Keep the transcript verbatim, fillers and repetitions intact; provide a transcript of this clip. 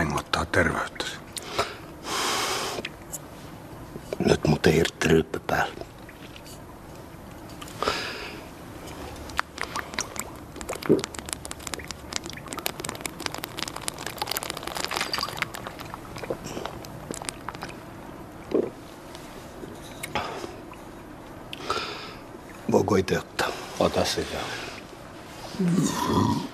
vahingoittaa terveyttäsi. Nyt mut ei irti ryyppy päällä. Voiko itse ottaa? Ota sitä.